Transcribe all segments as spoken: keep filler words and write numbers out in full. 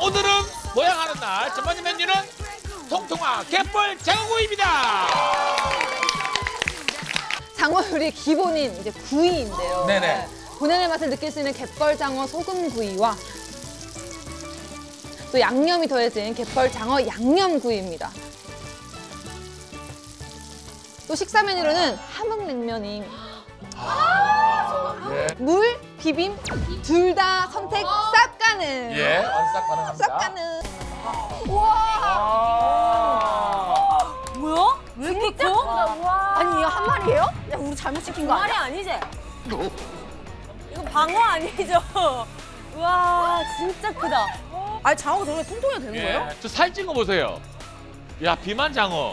오늘은 모양하는 날 첫 번째 메뉴는 통통한 갯벌 장어구이입니다. 장어 요리의 기본인 이제 구이인데요. 네네. 본연의 맛을 느낄 수 있는 갯벌 장어 소금구이와 또 양념이 더해진 갯벌 장어 양념구이입니다. 또 식사 메뉴로는 함흥냉면이 아, 예. 물, 비빔 둘 다 선택 싹 가능. 예, 완싹 가능합니다. 싹 가능. 아 뭐야? 왜 이렇게 커? 아니 이거 한 마리예요? 야 우리 잘못 시킨 거 말이 아니야? 아니지? 이거 방어 아니죠? 우와 진짜 크다. 아니 장어가 저렇게 통통해도 되는 거예요? 예. 저 살 찐 거 보세요. 야, 비만 장어.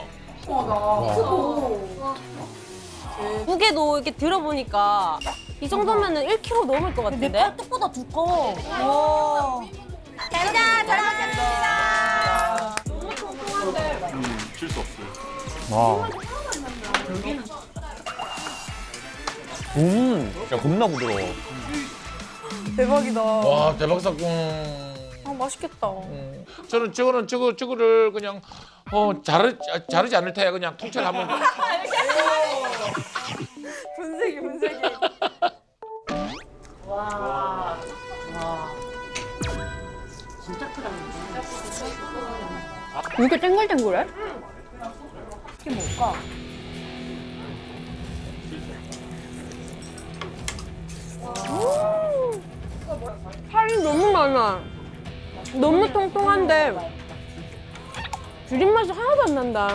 무게도 이렇게 들어보니까 이 정도면은 일 킬로그램 넘을 것 같은데? 내 팔뚝보다 두꺼워. 와. 잘 먹겠습니다. 줄 수 없어요. 와. 음, 야 겁나 부드러워. 대박이다. 와, 대박 사건. 아 맛있겠다. 저는 저거는 저거 저거를 그냥 어 자르 자르지 않을 테야 그냥 통째로 한번. 분쇄기 분쇄기. 왜 이렇게 땡글땡글해? 이게 뭘까? 살이 너무 많아. 너무 통통한데 비린 맛이 하나도 안 난다.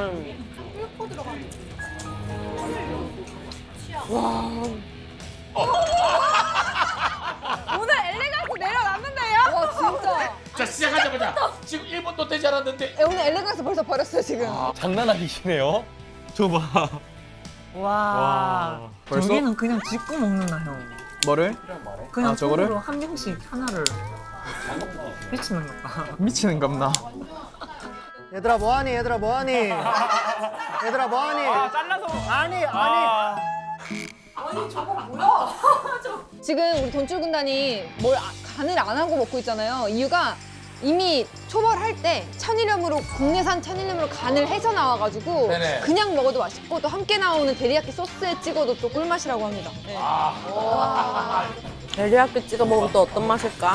오늘 엘레강스 내려놨는데요? 와 진짜. 자, 시작하자마자 지금 일 분도 되지 않았는데. 에, 오늘 엘레강스 벌써 버렸어요 지금. 장난 아니시네요. 저 봐. 와, 벌써? 저기는 그냥 짚고 먹는다 형. 뭐를? 그냥 아, 저거를? 손으로 한 명씩 하나를 미치는 것 같다. 미치는 겁나. 얘들아 뭐하니? 얘들아 뭐하니? 얘들아 뭐하니? 아 잘라서 아니 아니 지금 우리 돈줄 군단이 뭘 아- 간을 안 하고 먹고 있잖아요. 이유가 이미 초벌할 때 천일염으로 국내산 천일염으로 간을 해서 나와가지고 네네. 그냥 먹어도 맛있고 또 함께 나오는 데리야끼 소스에 찍어도 또 꿀맛이라고 합니다. 네. 데리야끼 찍어 먹으면 또 어떤 맛일까?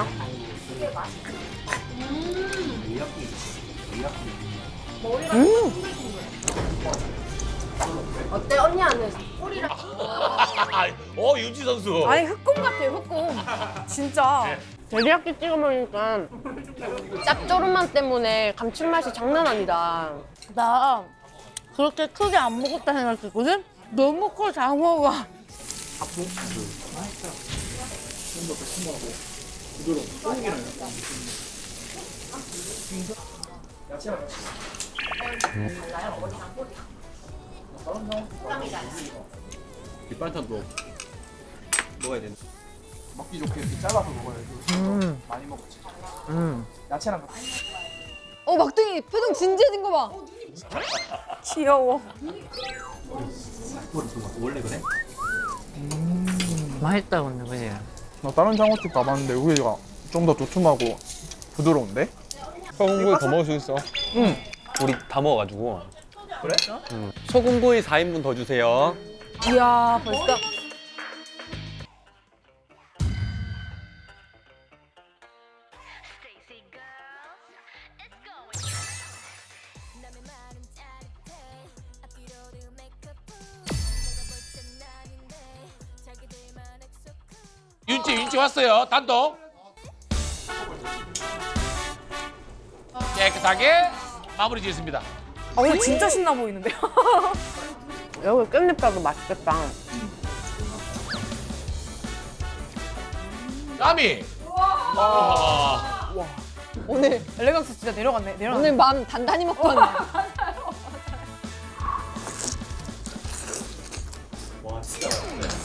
어때 언니 안에 꿀이랑 어, 유지 선수. 아니 흑곰 같아요 흑곰. 진짜. 데리야끼 찍어 먹으니까 짭조름함 때문에 감칠맛이 장난 아니다. 나 그렇게 크게 안 먹었다 생각했거든? 너무 커 장어가. 밑반찬도 먹어야 되는. 먹기 좋게 이렇게 잘라서 먹어야지. 많이 먹지. 야채랑 같이. 어 막둥이 표정 진지해진 거 봐. 귀여워. 원래 그래? 맛있다 근데 그지? 나 다른 장어집 가봤는데 여기가 좀 더 두툼하고 부드러운데? 소금구이 더 먹을 수 있어. 응. 우리 다 먹어가지고. 그래? 응. 소금구이 사 인분 더 주세요. 이야 벌써. 윤지 윤지 왔어요. 단독. 깨끗하게 마무리 지었습니다. 아 오늘 진짜 신나 보이는데요? 여기 깻잎밥도 맛있겠다. 까미. 와. 오늘 엘레강스 진짜 내려갔네. 내려갔네. 오늘 마음 단단히 먹고 왔네. 와 진짜 맛있네.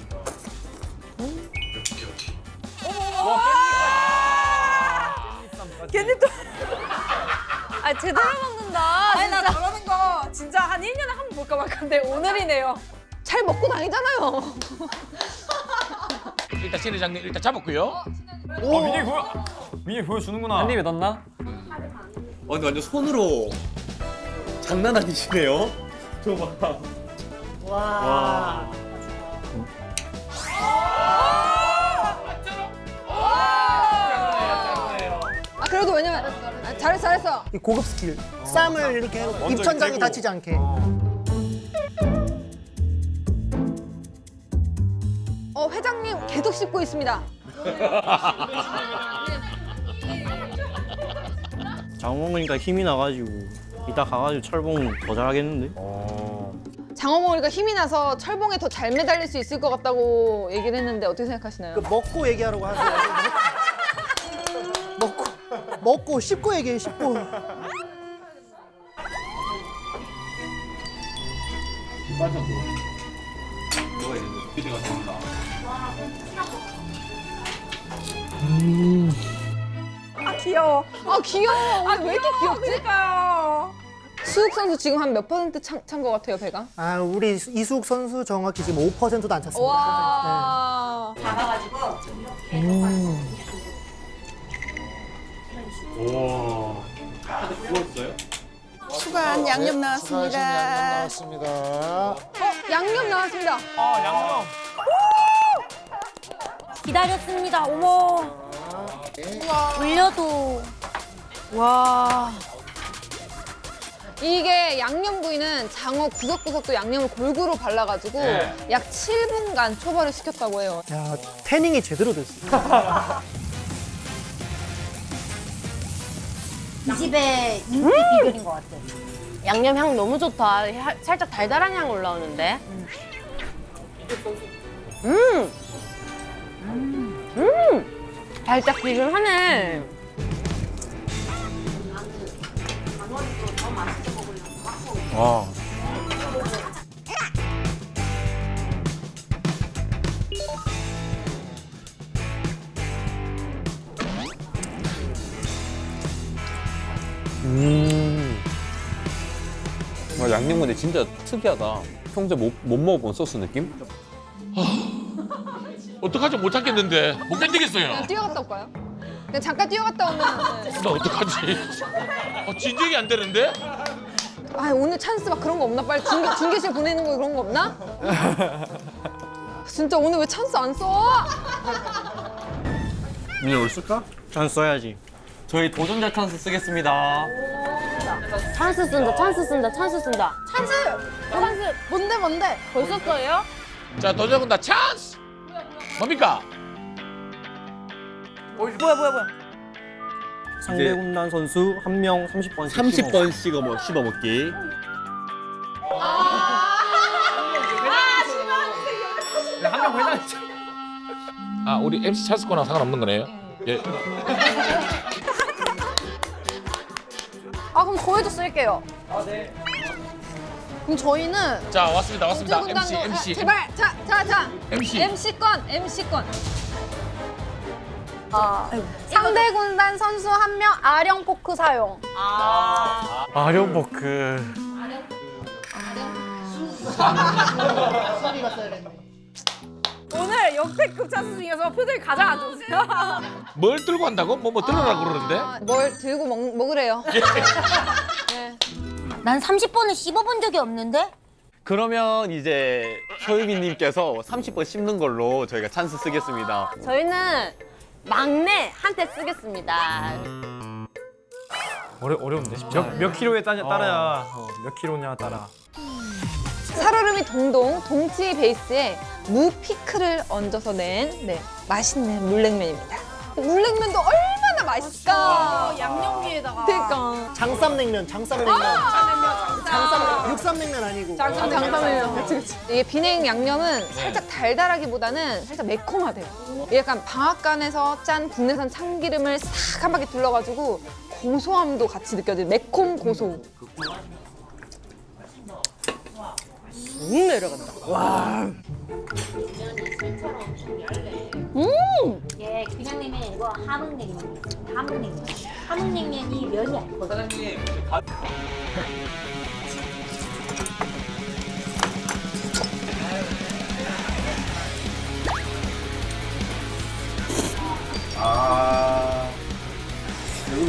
깻잎도. 아 제대로 먹는다. 아니 나 저러는 거 진짜 한 일 년에 한 번 볼까 말까인데 오늘이네요. 잘 먹고 다니잖아요. 일단 신회장님 일단 잡았고요. 오, 이게 뭐야? 민이 보여주는구나. 한 입에 넣나? 어, 근데 완전 손으로 장난 아니시네요. 저거 봐. 와. 아 그래도 왜냐면 아, 잘했어 잘했어. 이 고급 스킬. 쌈을 이렇게 해놓고 입천장이 대고. 다치지 않게. 어 회장님 계속 씹고 있습니다. 장어 먹으니까 힘이 나가지고 이따 가가지고 철봉 더 잘하겠는데? 장어 먹으니까 힘이 나서 철봉에 더 잘 매달릴 수 있을 것 같다고 얘기를 했는데 어떻게 생각하시나요? 그 먹고 얘기하라고 하세요. 먹고 먹고 씹고 얘기해 씹고. 아 귀여워. 아 귀여워. 오늘 왜 이렇게 귀엽지? 수욱 선수 지금 한 몇 퍼센트 찬 것 같아요 배가? 아 우리 이수욱 선수 정확히 지금 오 퍼센트도 안 찼습니다. 와. 추가한 양념 나왔습니다. 나왔습니다. 어 양념 나왔습니다. 아, 양념. 기다렸습니다. 어머. 물려도. 와. 이게 양념구이는 장어 구석구석도 양념을 골고루 발라가지고 네. 약 칠 분간 초벌을 시켰다고 해요. 야 태닝이 제대로 됐어. 이 집의 인기 비결인 것 같아. 양념 향 너무 좋다. 하- 살짝 달달한 향 올라오는데. 음. 음. 살짝 비근하네. 와. 음. 와, 양념 근데 진짜 특이하다. 평소에 못, 못 먹어본 소스 느낌? 어떡하지 못 찾겠는데 못 견디겠어요. 그냥 뛰어갔다 올까요? 그냥 잠깐 뛰어갔다 오면 나 어떡하지? 어, 진정이 안 되는데? 아 오늘 찬스 막 그런 거 없나? 빨리 중계, 중계실 보내는 거 그런 거 없나? 진짜 오늘 왜 찬스 안 써? 민이 올 쓸까? 찬 써야지. 저희 도전자 찬스 쓰겠습니다. 찬스 쓴다, 찬스 쓴다, 찬스 쓴다. 찬스! 찬스! 뭔데 뭔데? 벌써 써요? 자 도전은 다 찬스. 뭡니까? 뭐야 뭐야 뭐야? 상대 군단 선수 한 명 삼십 번씩 삼십 번 씹어, 먹, 씹어 먹기. 한명 회장. 아 우리 엠씨 찬스 거랑 상관없는 거네요. 예. 아 그럼 저희도 쓸게요. 아 네. 그럼 저희는 자 왔습니다 왔습니다. 엠씨 군단도- 엠씨. 아, 제발 자 자 자. 엠씨. 엠씨권 엠씨권. 아, 상대 군단 선수 한 명 아령 포크 사용. 아령버크. 오늘 역대급 찬스 중에서 표정이 가장 안 좋으세요? 뭘 들고 한다고? 뭐 뭐 들으라고 그러는데? 아, 뭘 들고 먹, 먹으래요. 네. 난 삼십 번을 씹어본 적이 없는데? 그러면 이제 효유빈님께서 삼십 번 씹는 걸로 저희가 찬스 쓰겠습니다. 저희는 막내한테 쓰겠습니다. 어려 어려운데. 몇, 몇 킬로에 따, 따라야 어, 몇 킬로냐 따라. 살얼음이 동동 동치 베이스에 무 피클을 얹어서 낸 네, 맛있는 물냉면입니다. 물냉면도 얼마나 맛있을까? 양념 위에다가. 그러니까. 장쌈냉면, 장쌈냉면. 장쌈 육쌈냉면 아니고. 장담해요. 그치, 그치. 이게 비냉 양념은 살짝 달달하기보다는 살짝 매콤하대요. 이게 약간 방앗간에서 짠 국내산 참기름을 싹 한 바퀴 둘러가지고 고소함도 같이 느껴져요. 매콤 고소. 쭉 내려간다. 예, 그냥냉면 이거 함흥냉면. 함흥냉면. 함흥냉면이 면이 아니고. 사장님. 아.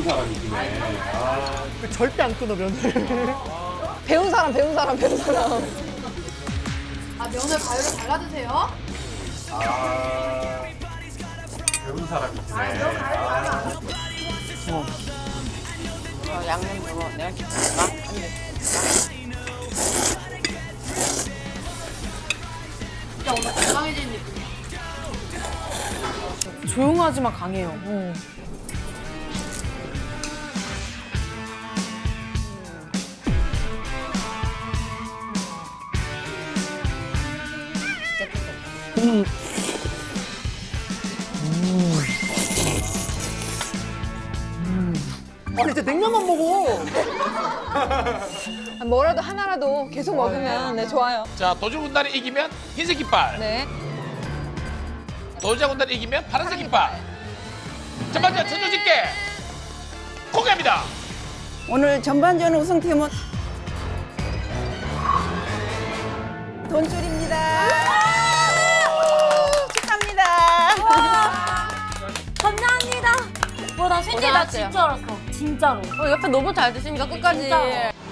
사람이시네. 아. 그 절대 안 끊어 면을. 배운 사람, 배운 사람, 배운 사람. 아 면을 가위로 잘라주세요. 아. 배운 사람이시네. 아. 어, 양념 먹어. 내가 시킬까? 한 입. 진짜 오늘 건강해지는 느낌이야. 조용하지만 강해요. 응. 음. 아니 이제 냉면만 먹어. 뭐라도 하나라도 계속 먹으면 네, 좋아요. 자, 도주 군단이 이기면 흰색 깃발. 네. 도주자 군단이 이기면 파란색 깃발. 첫 번째 천조 집게 공개합니다. 오늘 전반전 우승팀은 돈줄입니다. 축하합니다. 감사합니다. 와, 나 솔직히 나 고생하셨어요. 진짜 알았어. 진짜로. 어, 옆에 너무 잘 드시니까 끝까지. 진짜.